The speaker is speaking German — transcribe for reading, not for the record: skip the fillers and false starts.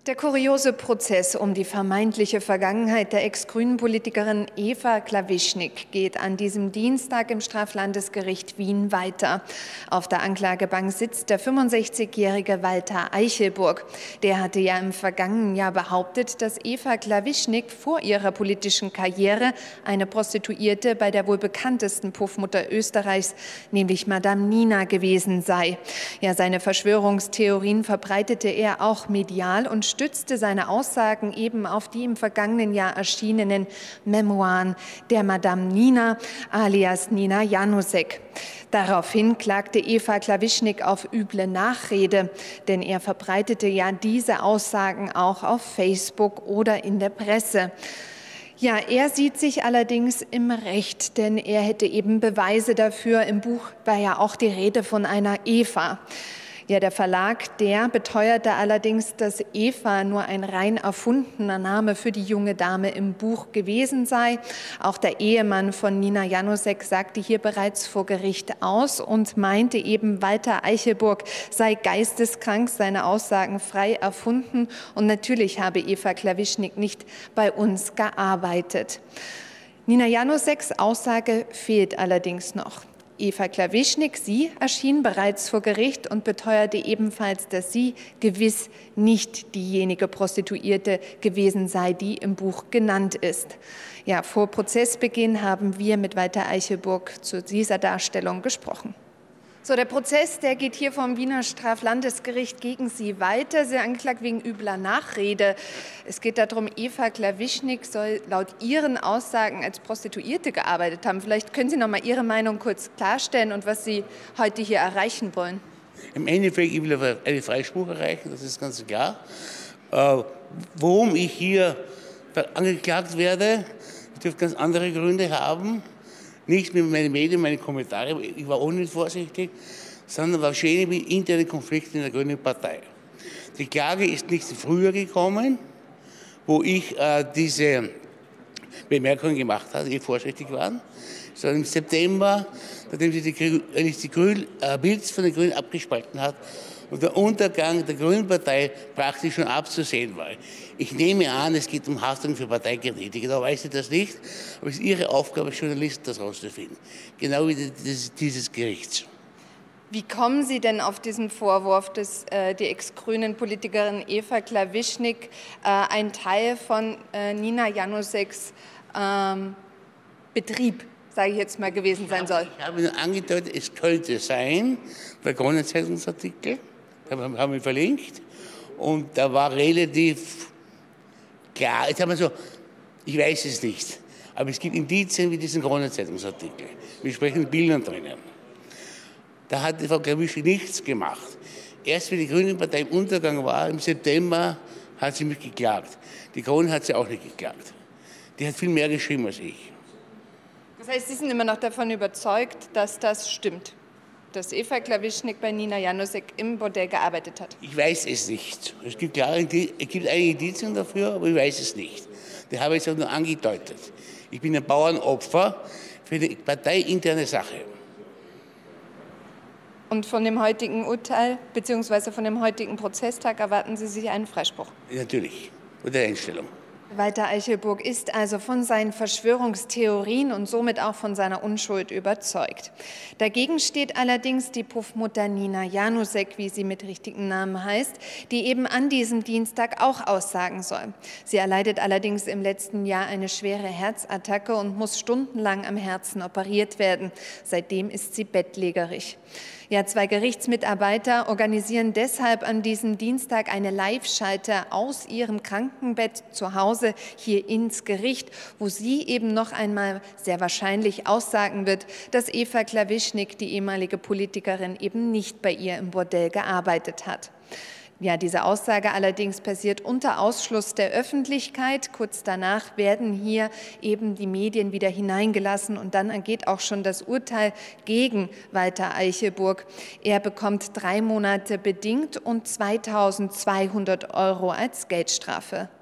Der kuriose Prozess um die vermeintliche Vergangenheit der Ex-Grünen-Politikerin Eva Klawischnik geht an diesem Dienstag im Straflandesgericht Wien weiter. Auf der Anklagebank sitzt der 65-jährige Walter Eichelburg. Der hatte ja im vergangenen Jahr behauptet, dass Eva Klawischnik vor ihrer politischen Karriere eine Prostituierte bei der wohl bekanntesten Puffmutter Österreichs, nämlich Madame Nina, gewesen sei. Ja, seine Verschwörungstheorien verbreitete er auch medial und stützte seine Aussagen eben auf die im vergangenen Jahr erschienenen Memoiren der Madame Nina alias Nina Janusek. Daraufhin klagte Eva Klawischnik auf üble Nachrede, denn er verbreitete ja diese Aussagen auch auf Facebook oder in der Presse. Ja, er sieht sich allerdings im Recht, denn er hätte eben Beweise dafür. Im Buch war ja auch die Rede von einer Eva. Ja, der Verlag, der beteuerte allerdings, dass Eva nur ein rein erfundener Name für die junge Dame im Buch gewesen sei. Auch der Ehemann von Nina Janusek sagte hier bereits vor Gericht aus und meinte eben, Walter Eichelburg sei geisteskrank, seine Aussagen frei erfunden. Und natürlich habe Eva Klawischnik nicht bei uns gearbeitet. Nina Januseks Aussage fehlt allerdings noch. Eva Klawischnik, sie erschien bereits vor Gericht und beteuerte ebenfalls, dass sie gewiss nicht diejenige Prostituierte gewesen sei, die im Buch genannt ist. Ja, vor Prozessbeginn haben wir mit Walter Eichelburg zu dieser Darstellung gesprochen. So, der Prozess, der geht hier vom Wiener Straflandesgericht gegen Sie weiter. Sie angeklagt wegen übler Nachrede. Es geht darum, Eva Klawischnik soll laut Ihren Aussagen als Prostituierte gearbeitet haben. Vielleicht können Sie noch mal Ihre Meinung kurz klarstellen und was Sie heute hier erreichen wollen. Im Endeffekt, ich will einen Freispruch erreichen, das ist ganz klar. Warum ich hier angeklagt werde, das dürfte ganz andere Gründe haben. Nicht mit meinen Medien, meine Kommentare, ich war auch nicht vorsichtig, sondern wahrscheinlich mit internen Konflikten in der Grünen Partei. Die Klage ist nicht früher gekommen, wo ich diese Bemerkungen gemacht habe, die vorsichtig waren, sondern im September, nachdem sich die Bild von den Grünen abgespalten hat und der Untergang der Grünen Partei praktisch schon abzusehen war. Ich nehme an, es geht um Haftung für Parteikredite. Genau weiß ich das nicht, aber es ist Ihre Aufgabe als Journalist, das herauszufinden. Genau wie dieses Gerichts. Wie kommen Sie denn auf diesen Vorwurf, dass die ex-grünen Politikerin Eva Klawischnik ein Teil von Nina Januseks Betrieb, sage ich jetzt mal, gewesen sein soll? Ich habe nur angedeutet, es könnte sein, der Kronenzeitungsartikel, da haben wir verlinkt, und da war relativ klar, jetzt haben wir so, ich weiß es nicht, aber es gibt Indizien wie diesen Kronenzeitungsartikel. Wir sprechen mit Bildern drinnen. Da hat Frau Klawischnik nichts gemacht. Erst wie die Grüne Partei im Untergang war, im September, hat sie mich geklagt. Die Krone hat sie auch nicht geklagt. Die hat viel mehr geschrieben als ich. Das heißt, Sie sind immer noch davon überzeugt, dass das stimmt, dass Eva Klawischnik bei Nina Janusek im Bordell gearbeitet hat? Ich weiß es nicht. Es gibt einige Indizien dafür, aber ich weiß es nicht. Die habe ich jetzt auch nur angedeutet. Ich bin ein Bauernopfer für eine parteiinterne Sache. Und von dem heutigen Urteil bzw. von dem heutigen Prozesstag erwarten Sie sich einen Freispruch? Natürlich, unter der Einstellung. Walter Eichelburg ist also von seinen Verschwörungstheorien und somit auch von seiner Unschuld überzeugt. Dagegen steht allerdings die Puffmutter Nina Janusek, wie sie mit richtigem Namen heißt, die eben an diesem Dienstag auch aussagen soll. Sie erleidet allerdings im letzten Jahr eine schwere Herzattacke und muss stundenlang am Herzen operiert werden. Seitdem ist sie bettlägerig. Ja, 2 Gerichtsmitarbeiter organisieren deshalb an diesem Dienstag eine Live-Schalte aus ihrem Krankenbett zu Hause hier ins Gericht, wo sie eben noch einmal sehr wahrscheinlich aussagen wird, dass Eva Klawischnik, die ehemalige Politikerin, eben nicht bei ihr im Bordell gearbeitet hat. Ja, diese Aussage allerdings passiert unter Ausschluss der Öffentlichkeit. Kurz danach werden hier eben die Medien wieder hineingelassen und dann ergeht auch schon das Urteil gegen Walter Eichelburg. Er bekommt 3 Monate bedingt und 2.200 € als Geldstrafe.